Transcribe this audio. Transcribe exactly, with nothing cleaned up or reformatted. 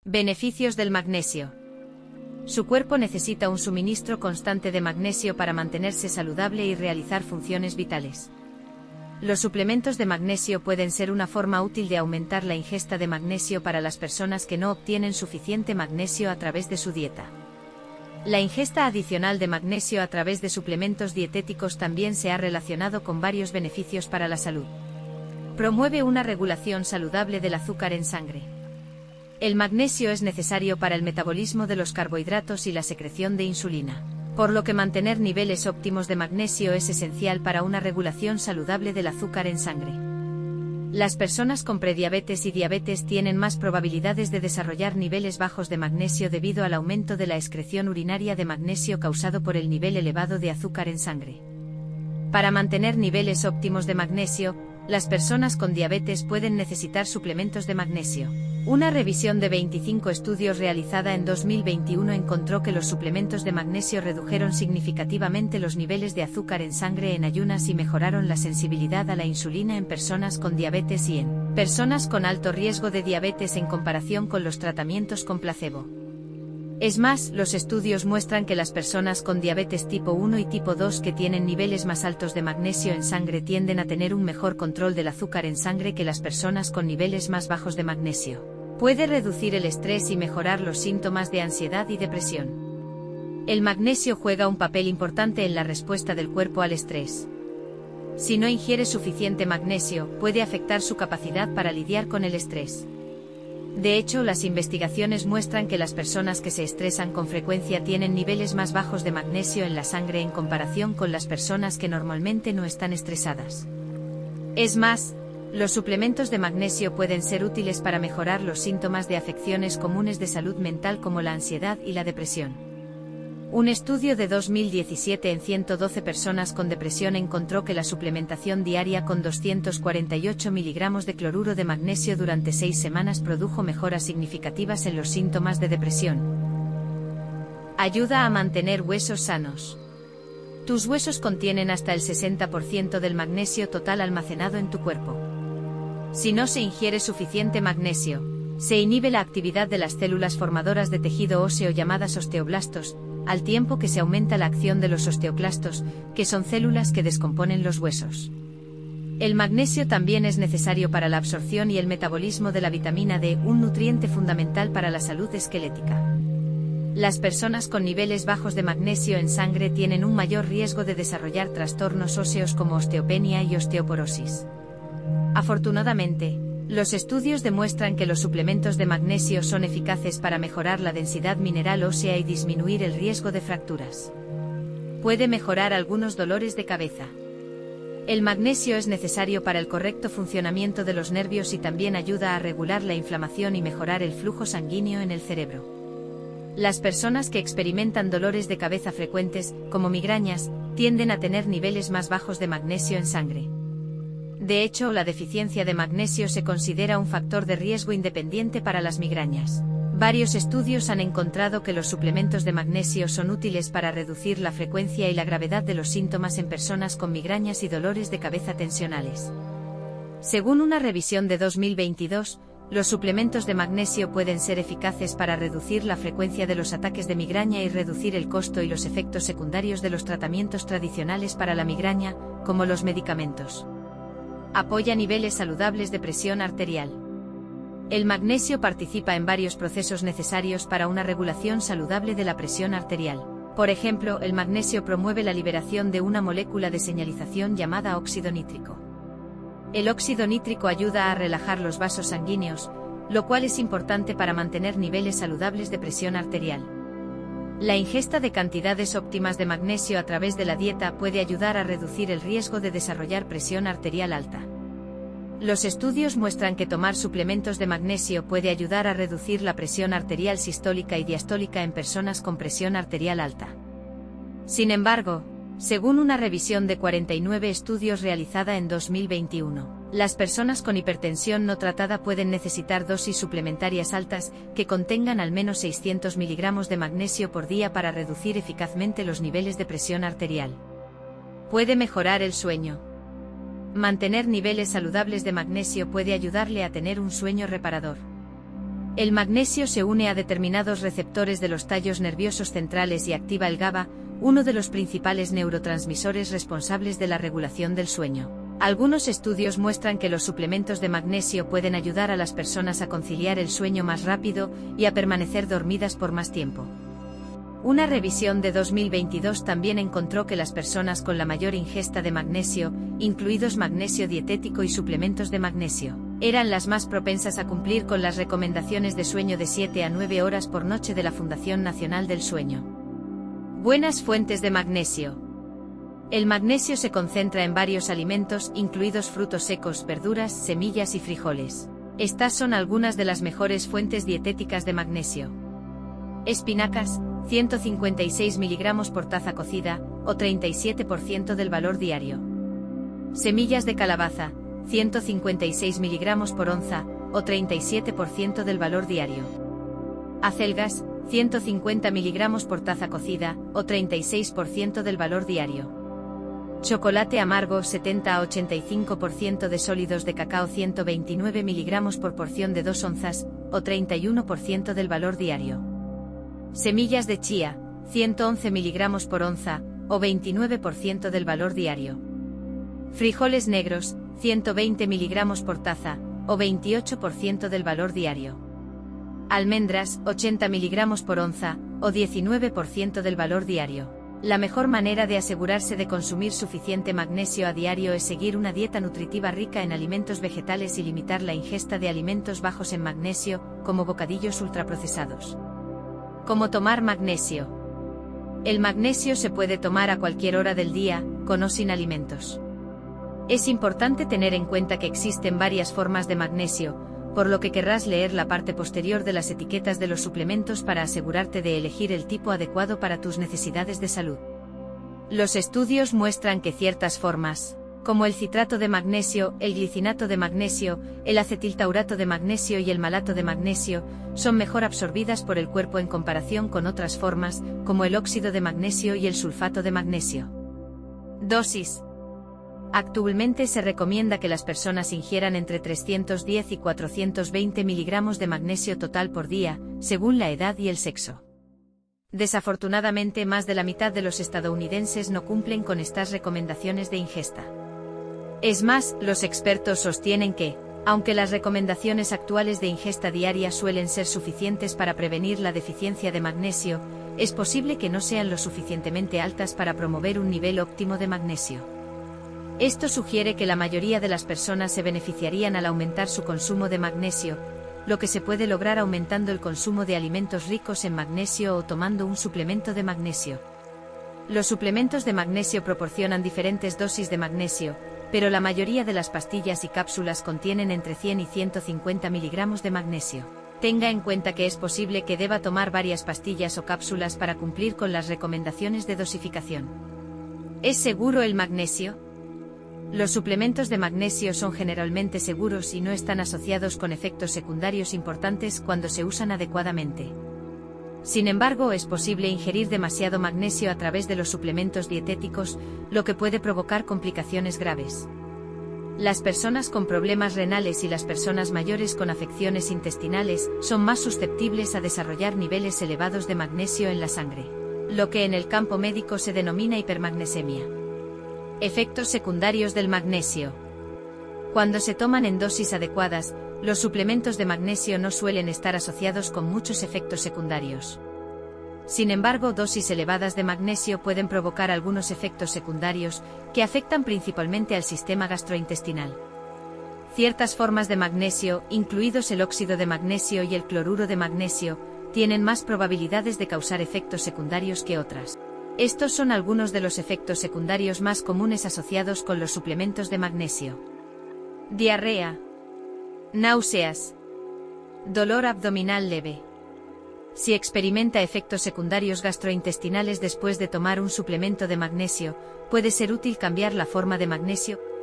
Beneficios del magnesio. Su cuerpo necesita un suministro constante de magnesio para mantenerse saludable y realizar funciones vitales. Los suplementos de magnesio pueden ser una forma útil de aumentar la ingesta de magnesio para las personas que no obtienen suficiente magnesio a través de su dieta. La ingesta adicional de magnesio a través de suplementos dietéticos también se ha relacionado con varios beneficios para la salud. Promueve una regulación saludable del azúcar en sangre. El magnesio es necesario para el metabolismo de los carbohidratos y la secreción de insulina, por lo que mantener niveles óptimos de magnesio es esencial para una regulación saludable del azúcar en sangre. Las personas con prediabetes y diabetes tienen más probabilidades de desarrollar niveles bajos de magnesio debido al aumento de la excreción urinaria de magnesio causado por el nivel elevado de azúcar en sangre. Para mantener niveles óptimos de magnesio, las personas con diabetes pueden necesitar suplementos de magnesio. Una revisión de veinticinco estudios realizada en dos mil veintiuno encontró que los suplementos de magnesio redujeron significativamente los niveles de azúcar en sangre en ayunas y mejoraron la sensibilidad a la insulina en personas con diabetes y en personas con alto riesgo de diabetes en comparación con los tratamientos con placebo. Es más, los estudios muestran que las personas con diabetes tipo uno y tipo dos que tienen niveles más altos de magnesio en sangre tienden a tener un mejor control del azúcar en sangre que las personas con niveles más bajos de magnesio. Puede reducir el estrés y mejorar los síntomas de ansiedad y depresión. El magnesio juega un papel importante en la respuesta del cuerpo al estrés. Si no ingiere suficiente magnesio, puede afectar su capacidad para lidiar con el estrés. De hecho, las investigaciones muestran que las personas que se estresan con frecuencia tienen niveles más bajos de magnesio en la sangre en comparación con las personas que normalmente no están estresadas. Es más, los suplementos de magnesio pueden ser útiles para mejorar los síntomas de afecciones comunes de salud mental como la ansiedad y la depresión. Un estudio de dos mil diecisiete en ciento doce personas con depresión encontró que la suplementación diaria con doscientos cuarenta y ocho miligramos de cloruro de magnesio durante seis semanas produjo mejoras significativas en los síntomas de depresión. Ayuda a mantener huesos sanos. Tus huesos contienen hasta el sesenta por ciento del magnesio total almacenado en tu cuerpo. Si no se ingiere suficiente magnesio, se inhibe la actividad de las células formadoras de tejido óseo llamadas osteoblastos, al tiempo que se aumenta la acción de los osteoclastos, que son células que descomponen los huesos. El magnesio también es necesario para la absorción y el metabolismo de la vitamina D, un nutriente fundamental para la salud esquelética. Las personas con niveles bajos de magnesio en sangre tienen un mayor riesgo de desarrollar trastornos óseos como osteopenia y osteoporosis. Afortunadamente, los estudios demuestran que los suplementos de magnesio son eficaces para mejorar la densidad mineral ósea y disminuir el riesgo de fracturas. Puede mejorar algunos dolores de cabeza. El magnesio es necesario para el correcto funcionamiento de los nervios y también ayuda a regular la inflamación y mejorar el flujo sanguíneo en el cerebro. Las personas que experimentan dolores de cabeza frecuentes, como migrañas, tienden a tener niveles más bajos de magnesio en sangre. De hecho, la deficiencia de magnesio se considera un factor de riesgo independiente para las migrañas. Varios estudios han encontrado que los suplementos de magnesio son útiles para reducir la frecuencia y la gravedad de los síntomas en personas con migrañas y dolores de cabeza tensionales. Según una revisión de dos mil veintidós, los suplementos de magnesio pueden ser eficaces para reducir la frecuencia de los ataques de migraña y reducir el costo y los efectos secundarios de los tratamientos tradicionales para la migraña, como los medicamentos. Apoya niveles saludables de presión arterial. El magnesio participa en varios procesos necesarios para una regulación saludable de la presión arterial. Por ejemplo, el magnesio promueve la liberación de una molécula de señalización llamada óxido nítrico. El óxido nítrico ayuda a relajar los vasos sanguíneos, lo cual es importante para mantener niveles saludables de presión arterial. La ingesta de cantidades óptimas de magnesio a través de la dieta puede ayudar a reducir el riesgo de desarrollar presión arterial alta. Los estudios muestran que tomar suplementos de magnesio puede ayudar a reducir la presión arterial sistólica y diastólica en personas con presión arterial alta. Sin embargo, según una revisión de cuarenta y nueve estudios realizada en dos mil veintiuno, las personas con hipertensión no tratada pueden necesitar dosis suplementarias altas, que contengan al menos seiscientos miligramos de magnesio por día para reducir eficazmente los niveles de presión arterial. Puede mejorar el sueño. Mantener niveles saludables de magnesio puede ayudarle a tener un sueño reparador. El magnesio se une a determinados receptores de los tallos nerviosos centrales y activa el GABA, uno de los principales neurotransmisores responsables de la regulación del sueño. Algunos estudios muestran que los suplementos de magnesio pueden ayudar a las personas a conciliar el sueño más rápido y a permanecer dormidas por más tiempo. Una revisión de dos mil veintidós también encontró que las personas con la mayor ingesta de magnesio, incluidos magnesio dietético y suplementos de magnesio, eran las más propensas a cumplir con las recomendaciones de sueño de siete a nueve horas por noche de la Fundación Nacional del Sueño. Buenas fuentes de magnesio. El magnesio se concentra en varios alimentos, incluidos frutos secos, verduras, semillas y frijoles. Estas son algunas de las mejores fuentes dietéticas de magnesio. Espinacas, ciento cincuenta y seis miligramos por taza cocida, o treinta y siete por ciento del valor diario. Semillas de calabaza, ciento cincuenta y seis miligramos por onza, o treinta y siete por ciento del valor diario. Acelgas, ciento cincuenta miligramos por taza cocida, o treinta y seis por ciento del valor diario. Chocolate amargo, setenta a ochenta y cinco por ciento de sólidos de cacao, ciento veintinueve miligramos por porción de dos onzas, o treinta y uno por ciento del valor diario. Semillas de chía, ciento once miligramos por onza, o veintinueve por ciento del valor diario. Frijoles negros, ciento veinte miligramos por taza, o veintiocho por ciento del valor diario. Almendras, ochenta miligramos por onza, o diecinueve por ciento del valor diario. La mejor manera de asegurarse de consumir suficiente magnesio a diario es seguir una dieta nutritiva rica en alimentos vegetales y limitar la ingesta de alimentos bajos en magnesio, como bocadillos ultraprocesados. ¿Cómo tomar magnesio? El magnesio se puede tomar a cualquier hora del día, con o sin alimentos. Es importante tener en cuenta que existen varias formas de magnesio, por lo que querrás leer la parte posterior de las etiquetas de los suplementos para asegurarte de elegir el tipo adecuado para tus necesidades de salud. Los estudios muestran que ciertas formas, como el citrato de magnesio, el glicinato de magnesio, el acetiltaurato de magnesio y el malato de magnesio, son mejor absorbidas por el cuerpo en comparación con otras formas, como el óxido de magnesio y el sulfato de magnesio. Dosis. Actualmente se recomienda que las personas ingieran entre trescientos diez y cuatrocientos veinte miligramos de magnesio total por día, según la edad y el sexo. Desafortunadamente, más de la mitad de los estadounidenses no cumplen con estas recomendaciones de ingesta. Es más, los expertos sostienen que, aunque las recomendaciones actuales de ingesta diaria suelen ser suficientes para prevenir la deficiencia de magnesio, es posible que no sean lo suficientemente altas para promover un nivel óptimo de magnesio. Esto sugiere que la mayoría de las personas se beneficiarían al aumentar su consumo de magnesio, lo que se puede lograr aumentando el consumo de alimentos ricos en magnesio o tomando un suplemento de magnesio. Los suplementos de magnesio proporcionan diferentes dosis de magnesio, pero la mayoría de las pastillas y cápsulas contienen entre cien y ciento cincuenta miligramos de magnesio. Tenga en cuenta que es posible que deba tomar varias pastillas o cápsulas para cumplir con las recomendaciones de dosificación. ¿Es seguro el magnesio? Los suplementos de magnesio son generalmente seguros y no están asociados con efectos secundarios importantes cuando se usan adecuadamente. Sin embargo, es posible ingerir demasiado magnesio a través de los suplementos dietéticos, lo que puede provocar complicaciones graves. Las personas con problemas renales y las personas mayores con afecciones intestinales son más susceptibles a desarrollar niveles elevados de magnesio en la sangre, lo que en el campo médico se denomina hipermagnesemia. Efectos secundarios del magnesio. Cuando se toman en dosis adecuadas, los suplementos de magnesio no suelen estar asociados con muchos efectos secundarios. Sin embargo, dosis elevadas de magnesio pueden provocar algunos efectos secundarios, que afectan principalmente al sistema gastrointestinal. Ciertas formas de magnesio, incluidos el óxido de magnesio y el cloruro de magnesio, tienen más probabilidades de causar efectos secundarios que otras. Estos son algunos de los efectos secundarios más comunes asociados con los suplementos de magnesio. Diarrea. Náuseas. Dolor abdominal leve. Si experimenta efectos secundarios gastrointestinales después de tomar un suplemento de magnesio, puede ser útil cambiar la forma de magnesio